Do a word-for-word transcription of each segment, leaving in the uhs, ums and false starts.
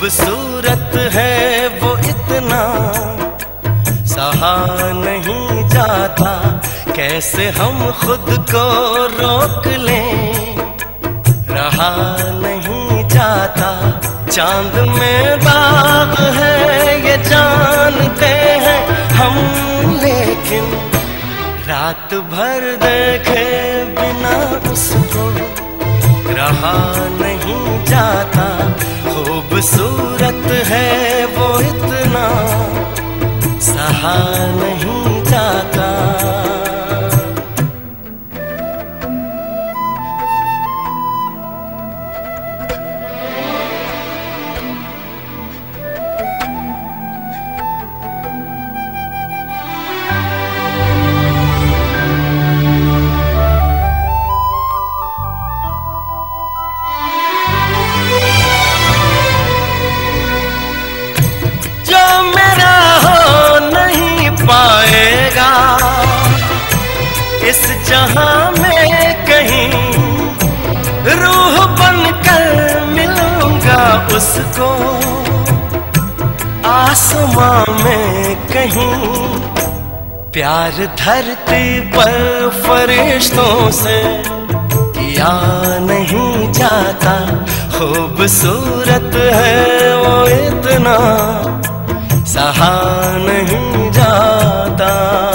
खूबसूरत है वो इतना, सहा नहीं जाता। कैसे हम खुद को रोक लें, रहा नहीं जाता। चांद में दाग है ये जानते हैं हम, लेकिन रात भर देखे बिना उसको रहा नहीं जाता। खूबसूरत है वो इतना, सहा नहीं जाता। पाएगा इस जहां में कहीं, रूह बनकर मिलूंगा उसको आसमां में कहीं। प्यार धरती पर फरिश्तों से किया नहीं जाता। खूबसूरत है वो इतना, सहा नहीं जाता।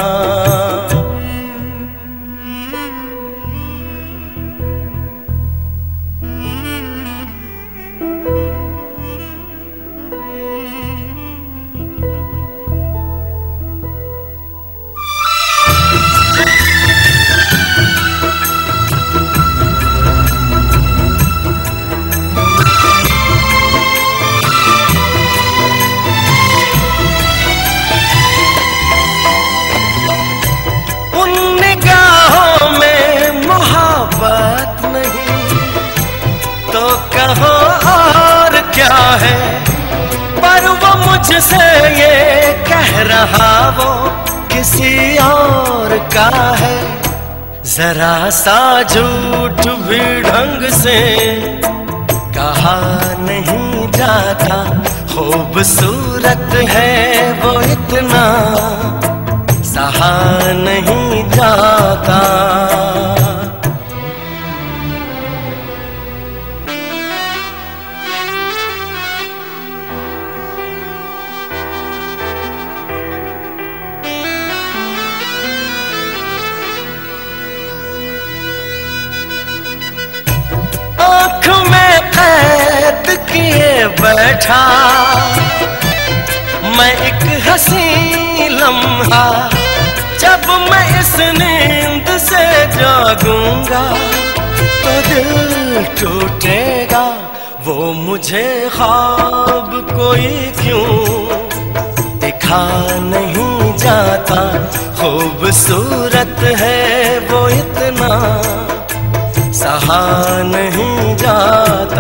और क्या है पर वो मुझसे ये कह रहा वो किसी और का है। जरा सा झूठ भी ढंग से कहा नहीं जाता। खूबसूरत है वो इतना, सहा नहीं जाता। आँख में कैद किए बैठा मैं एक हंसी लम्हा, जब मैं इस नींद से जागूंगा तो दिल टूटेगा। वो मुझे ख्वाब कोई क्यों दिखा नहीं जाता। खूबसूरत है वो इतना, सहा नहीं जाता।